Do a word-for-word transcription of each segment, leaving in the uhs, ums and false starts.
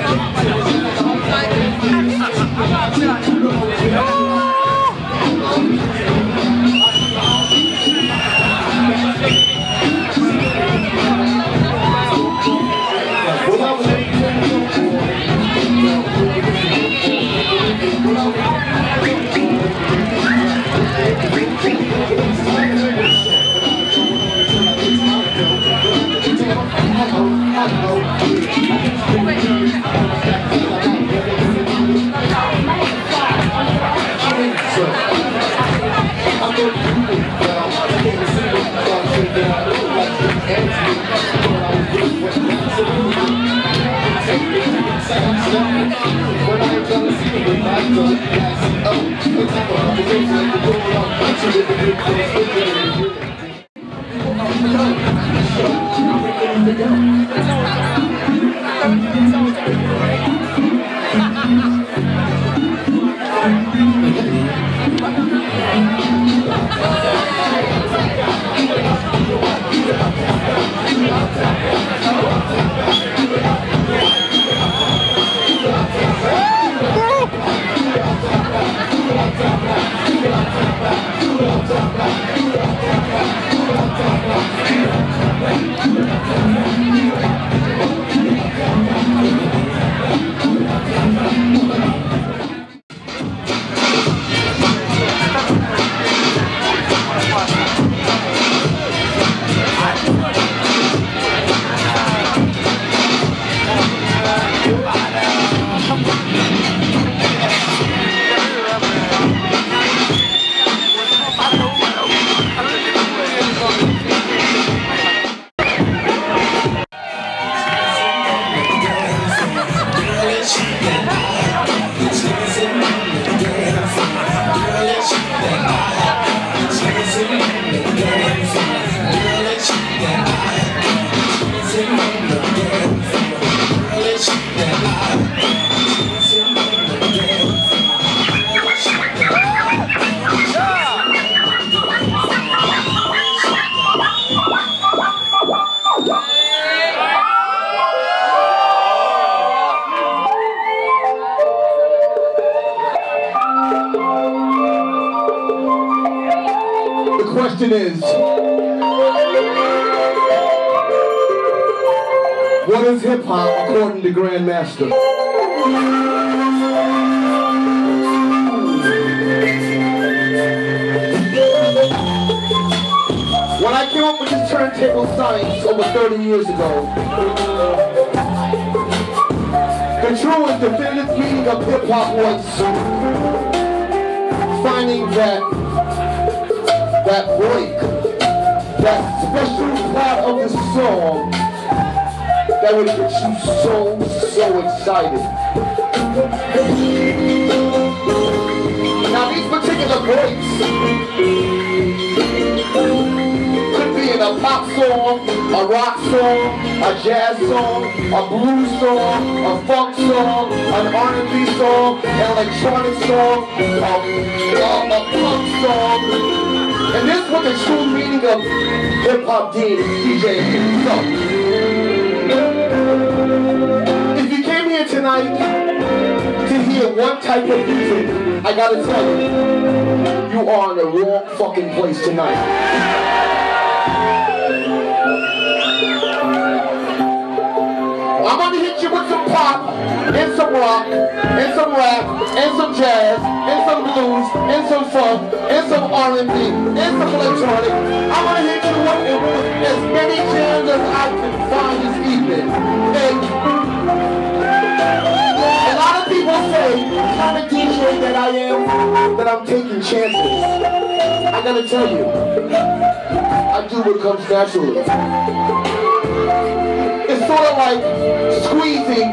Question is, what is hip-hop according to Grandmaster? When I came up with this turntable science over thirty years ago, the true and definitive meaning of hip-hop was finding that that break, that special part of the song that would get you so, so excited. Now these particular breaks could be in a pop song, a rock song, a jazz song, a blues song, a funk song, an R and B song, an electronic song, a, a, a punk song. And this is what the true meaning of hip-hop D J is. So, if you came here tonight to hear one type of music, I gotta tell you, you are in the wrong fucking place tonight. I'm gonna hit you with some pop, and some rock, and some rap, and some jazz, and some blues, and some funk, and some R and B, and some electronic. I'm gonna hit you with, with as many jams as I can find this evening. And a lot of people say, the kind of D J that I am, that I'm taking chances. I gotta tell you, I do what comes naturally. It's sort of like squeezing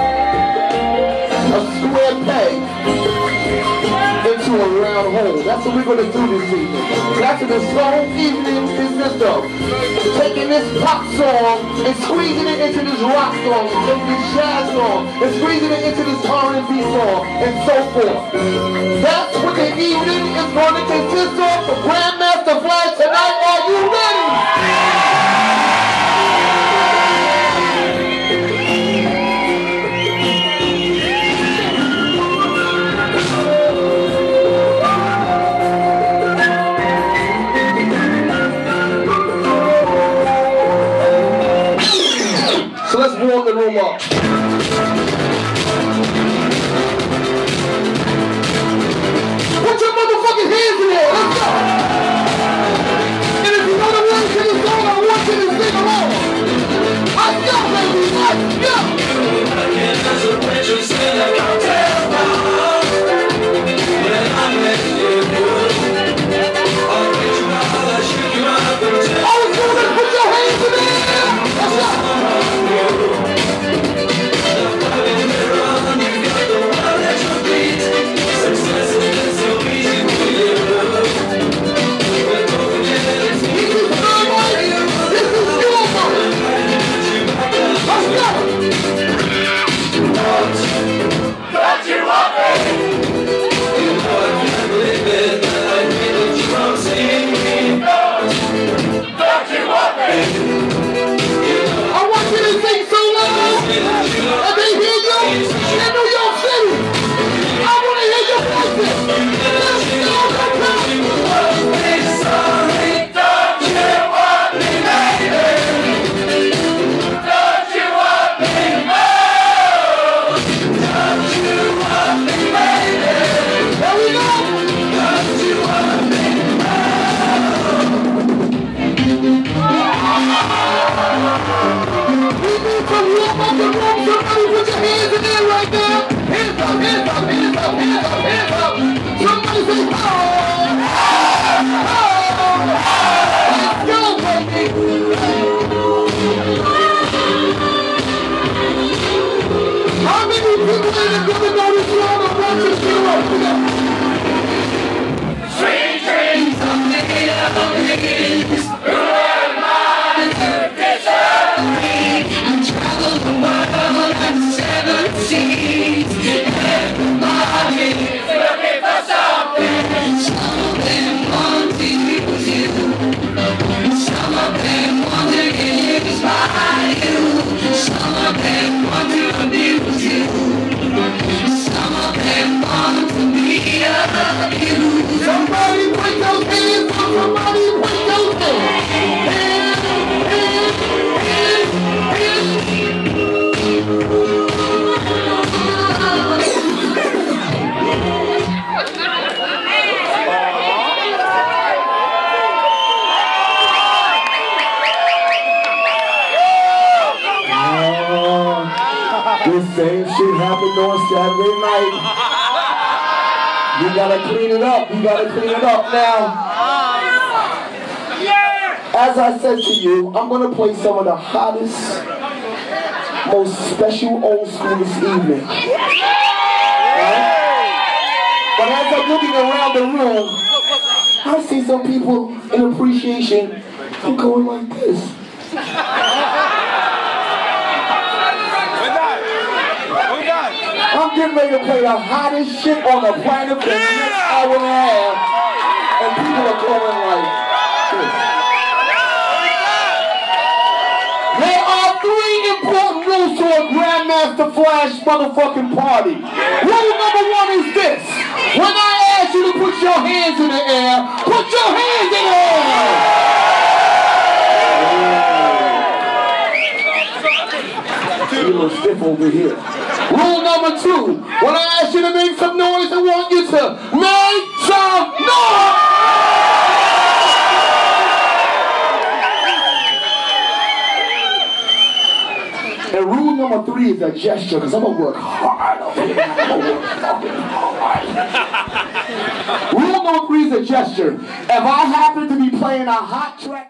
a square peg into a round hole. That's what we're going to do this evening. That's what this whole evening consists of. Taking this pop song and squeezing it into this rock song, into this jazz song, and squeezing it into this R and B song, and so forth. That's what the evening is going to consist of for Grandmaster Flash tonight. Are you ready? Put your motherfucking hands in there. Let's go. And if you know the words to the song, I want you to sing along. Let's go, baby. Let's go. All the students, put your hands in there. Let's go. This same shit happened on Saturday night. You gotta clean it up. You gotta clean it up now. As I said to you, I'm gonna play some of the hottest, most special old school this evening. Right? But as I'm looking around the room, I see some people in appreciation and going like this. I'm getting ready to play the hottest shit on the planet for the next hour and a half, and people are going like this. There are three important rules to a Grandmaster Flash motherfucking party. Rule number one is this. When I ask you to put your hands in the air, put your hands in the air. You're a little stiff over here. Rule number two, when I ask you to make some noise, I want you to make some noise! And rule number three is a gesture, because I'm going to work hard over here. I'm going to work fucking hard. Rule number three is a gesture. If I happen to be playing a hot track...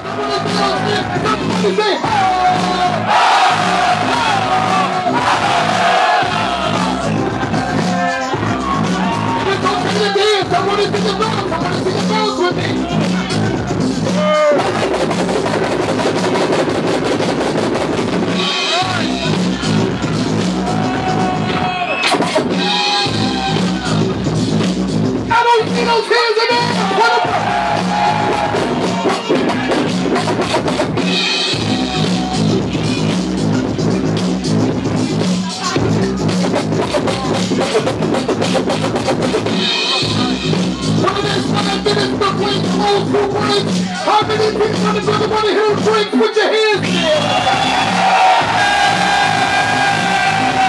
I want to see the girls. I want to see the girls with me. I don't see those hands in there. What How many people on the brother want to hear a drink? Put your hands in there!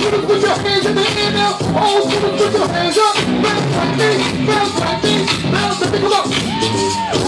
schoolers, put your hands in the air now. Old schoolers, put your hands up. Bounce like me, bounce like me, bounce like me. Come on.